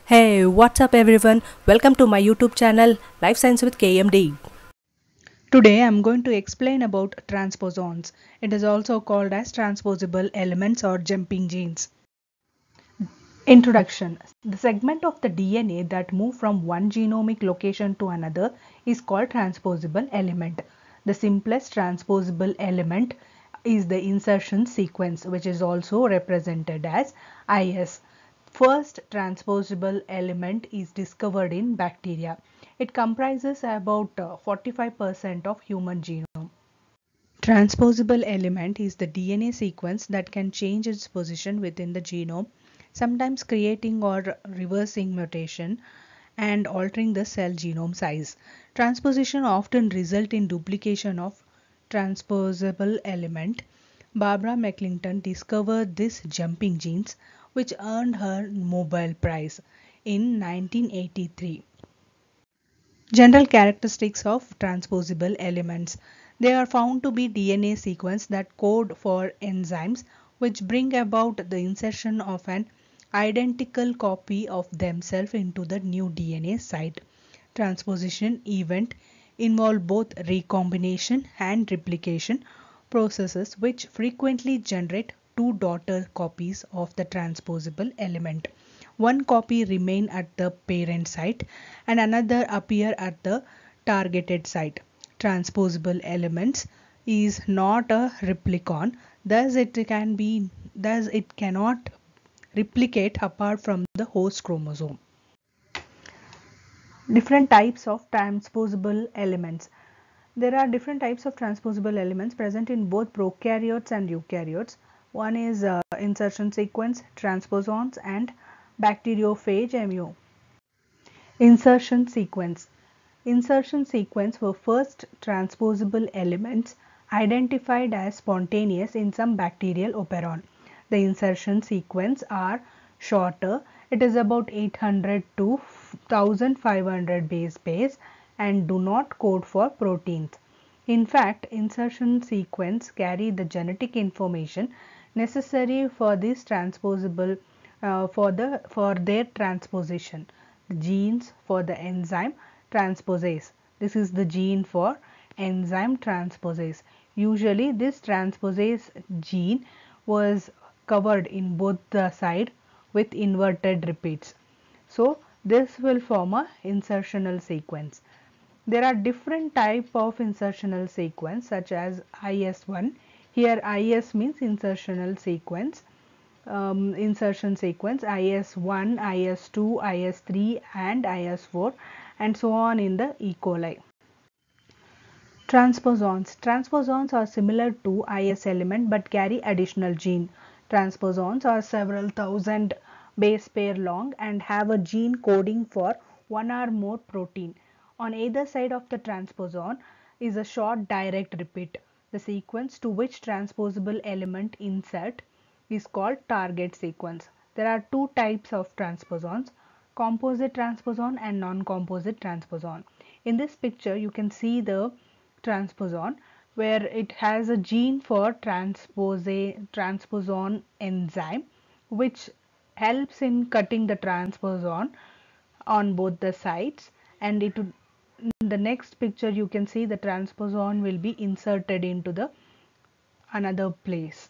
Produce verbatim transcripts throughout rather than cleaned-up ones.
Hey, what's up everyone? Welcome to my YouTube channel Life Science with K M D. Today I'm going to explain about transposons. It is also called as transposable elements or jumping genes. Introduction. The segment of the D N A that move from one genomic location to another is called transposable element. The simplest transposable element is the insertion sequence, which is also represented as I S. First transposable element is discovered in bacteria. It comprises about uh, forty-five percent of human genome. Transposable element is the D N A sequence that can change its position within the genome, sometimes creating or reversing mutation and altering the cell genome size. Transposition often result in duplication of transposable element. Barbara McClinton discovered these jumping genes, which earned her Nobel Prize in nineteen eighty-three. General characteristics of transposable elements. They are found to be D N A sequences that code for enzymes which bring about the insertion of an identical copy of themselves into the new D N A site. Transposition event involve both recombination and replication processes which frequently generate two daughter copies of the transposable element. One copy remain at the parent site and another appear at the targeted site. Transposable elements is not a replicon, thus it can be thus it cannot replicate apart from the host chromosome. Different types of transposable elements. There are different types of transposable elements present in both prokaryotes and eukaryotes. One is uh, insertion sequence, transposons, and bacteriophage amino. Insertion sequence. Insertion sequence were first transposable elements identified as spontaneous in some bacterial operon. The insertion sequence are shorter. It is about eight hundred to fifteen hundred base pairs and do not code for proteins. In fact, insertion sequence carry the genetic information necessary for this transposable uh, for the for their transposition. The genes for the enzyme transposase. This is the gene for enzyme transposase. Usually this transposase gene was covered in both the side with inverted repeats. So this will form a insertional sequence. There are different type of insertional sequence such as I S one. Here I S means insertional sequence. Um, insertion sequence I S one, I S two, I S three and I S four and so on in the E. coli. Transposons. Transposons are similar to I S element but carry additional gene. Transposons are several thousand base pair long and have a gene coding for one or more protein. On either side of the transposon is a short direct repeat. The sequence to which transposable element insert is called target sequence. There are two types of transposons, composite transposon and non-composite transposon. In this picture you can see the transposon where it has a gene for transpose transposon enzyme which helps in cutting the transposon on both the sides, and it would, in the next picture you can see the transposon will be inserted into the another place.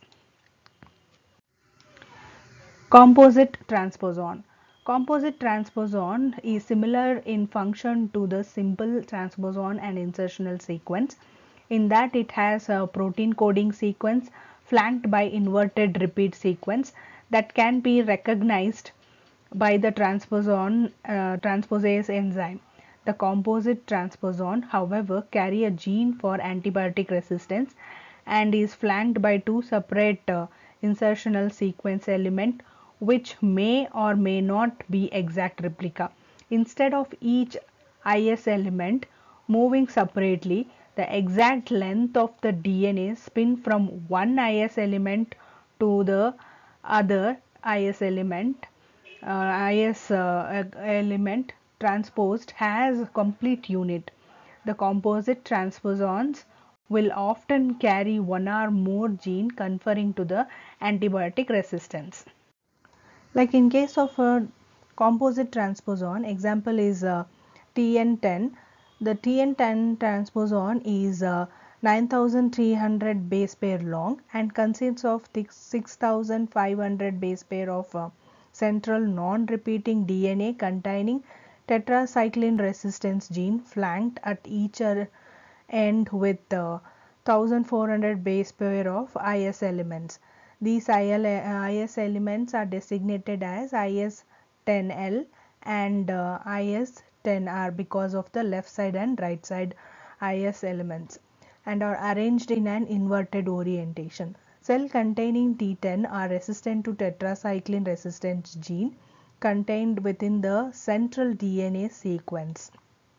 Composite transposon. Composite transposon is similar in function to the simple transposon and insertional sequence in that it has a protein coding sequence flanked by inverted repeat sequence that can be recognized by the transposon uh, transposase enzyme. The composite transposon, however, carry a gene for antibiotic resistance and is flanked by two separate uh, insertional sequence element which may or may not be exact replica. Instead of each I S element moving separately, the exact length of the D N A spin from one I S element to the other I S element uh, I S uh, element transposed has complete unit. The composite transposons will often carry one or more gene conferring to the antibiotic resistance. Like in case of a composite transposon. Example is uh, T N ten. The T N ten transposon is uh, nine thousand three hundred base pair long and consists of six thousand five hundred base pair of uh, central non-repeating D N A containing tetracycline resistance gene flanked at each end with uh, one thousand four hundred base pair of I S elements. These I S elements are designated as I S ten L and uh, I S ten R because of the left side and right side I S elements and are arranged in an inverted orientation. Cell containing T ten are resistant to tetracycline resistance gene contained within the central D N A sequence.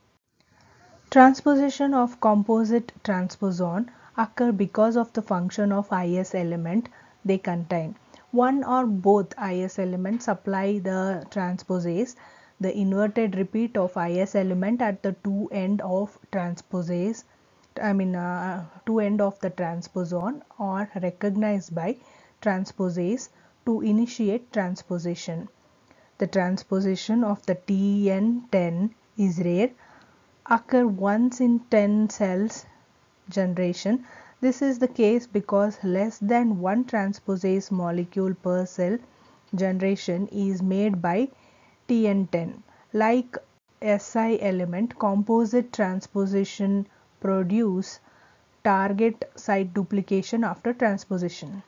Transposition of composite transposon occur because of the function of I S element they contain. One or both I S elements supply the transposase. The inverted repeat of I S element at the two end of transposase, I mean uh, two end of the transposon are recognized by transposase to initiate transposition. The transposition of the T N ten is rare, occur once in ten cells generation. This is the case because less than one transposase molecule per cell generation is made by T N ten. Like S I element, composite transposition produce target site duplication after transposition.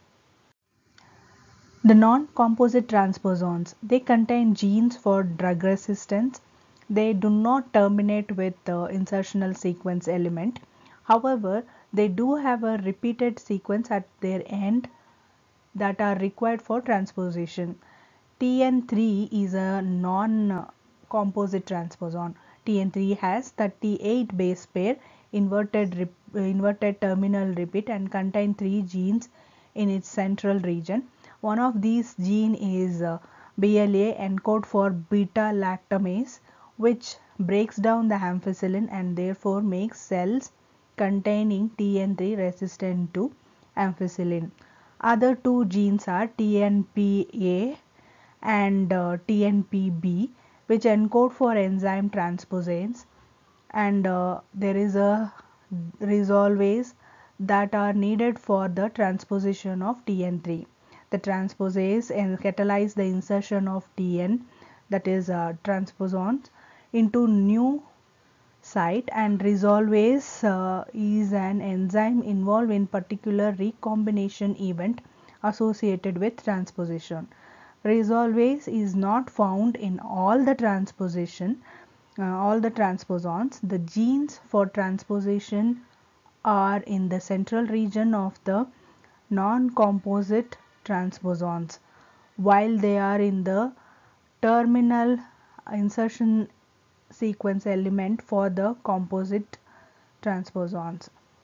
The non-composite transposons, they contain genes for drug resistance. They do not terminate with the insertional sequence element. However, they do have a repeated sequence at their end that are required for transposition. T N three is a non-composite transposon. T N three has thirty-eight base pair, inverted, inverted terminal repeat and contain three genes in its central region. One of these genes is uh, B L A, encode for beta lactamase, which breaks down the ampicillin and therefore makes cells containing T N three resistant to ampicillin. Other two genes are T N P A and uh, T N P B, which encode for enzyme transposase, and uh, there is a resolvase that are needed for the transposition of T N three. The transposase catalyze the insertion of T N, that is uh, transposons, into new site, and resolvase uh, is an enzyme involved in particular recombination event associated with transposition. Resolvase is not found in all the transposition, uh, all the transposons. The genes for transposition are in the central region of the non-composite transposons, while they are in the terminal insertion sequence element for the composite transposons.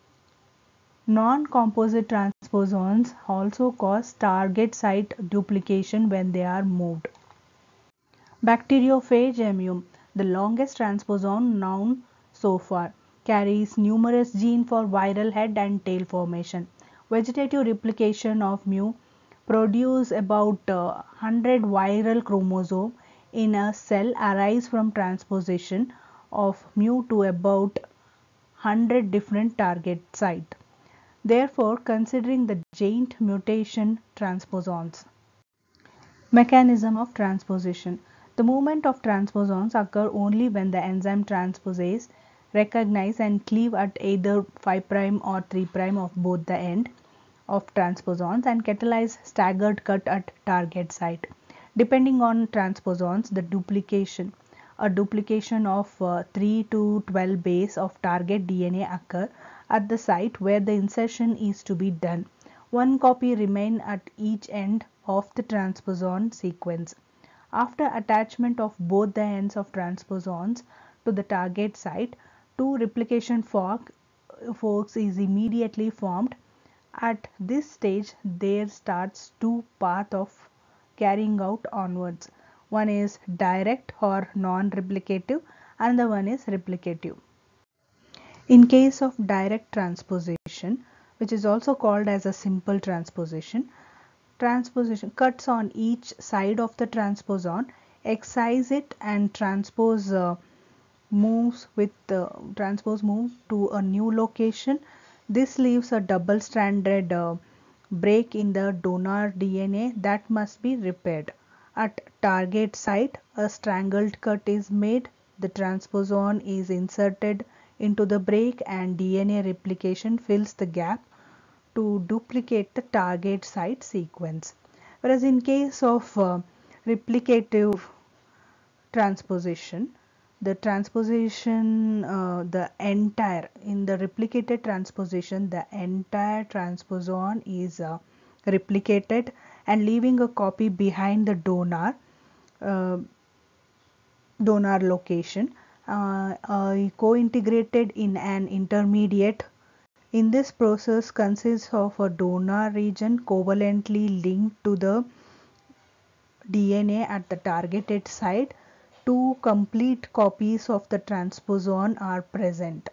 Non-composite transposons also cause target site duplication when they are moved. Bacteriophage M, the longest transposon known so far, carries numerous genes for viral head and tail formation. Vegetative replication of mu produce about uh, one hundred viral chromosomes in a cell arise from transposition of mu to about one hundred different target sites. Therefore, considering the giant mutation transposons. Mechanism of transposition. The movement of transposons occur only when the enzyme transposase recognize and cleave at either five prime or three prime of both the end of transposons and catalyze staggered cut at target site. Depending on transposons, the duplication, a duplication of uh, three to twelve base of target D N A occur at the site where the insertion is to be done. One copy remain at each end of the transposon sequence. After attachment of both the ends of transposons to the target site, two replication fork, forks is immediately formed. At this stage, there starts two paths of carrying out onwards. One is direct or non-replicative, and the one is replicative. In case of direct transposition, which is also called as a simple transposition, transposition cuts on each side of the transposon excise it and transpose uh, moves with uh, transpose move to a new location. This leaves a double stranded uh, break in the donor D N A that must be repaired. At target site, a strangled cut is made, the transposon is inserted into the break and D N A replication fills the gap to duplicate the target site sequence. Whereas in case of uh, replicative transposition, the transposition uh, the entire in the replicated transposition the entire transposon is uh, replicated and leaving a copy behind the donor uh, donor location uh, uh, co-integrated in an intermediate. In this process consists of a donor region covalently linked to the D N A at the targeted site. Two complete copies of the transposon are present.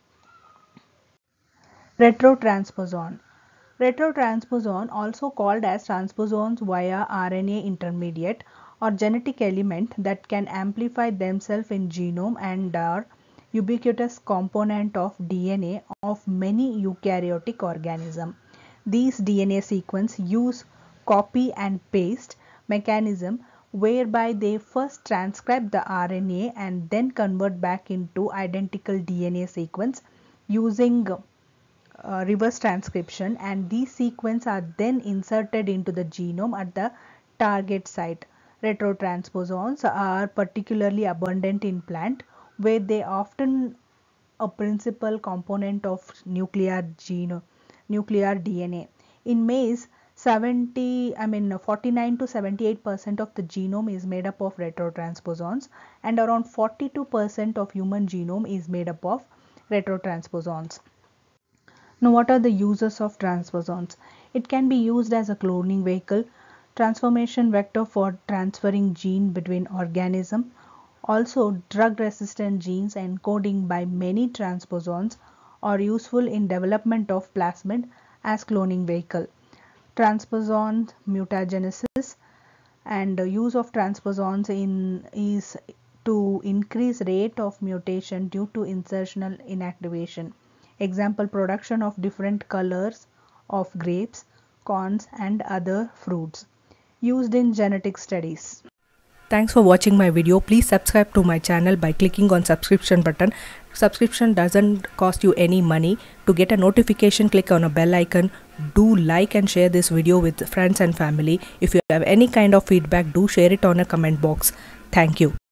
Retrotransposon. Retrotransposon, also called as transposons via R N A intermediate or genetic element that can amplify themselves in genome and are ubiquitous component of D N A of many eukaryotic organisms. These D N A sequences use copy and paste mechanism whereby they first transcribe the R N A and then convert back into identical D N A sequence using uh, reverse transcription, and these sequences are then inserted into the genome at the target site. Retrotransposons are particularly abundant in plant where they are often a principal component of nuclear gene, nuclear D N A. In maize, seventy I mean forty-nine to seventy-eight percent of the genome is made up of retrotransposons and around forty-two percent of human genome is made up of retrotransposons. Now, what are the uses of transposons? It can be used as a cloning vehicle, transformation vector for transferring gene between organisms. Also, drug resistant genes encoding by many transposons are useful in development of plasmid as cloning vehicle. Transposon mutagenesis and use of transposons in is to increase rate of mutation due to insertional inactivation. Example, production of different colors of grapes, corns and other fruits. Used in genetic studies. Thanks for watching my video. Please subscribe to my channel by clicking on subscription button. Subscription doesn't cost you any money. To get a notification, click on a bell icon. Do like and share this video with friends and family. If you have any kind of feedback, do share it on a comment box. Thank you.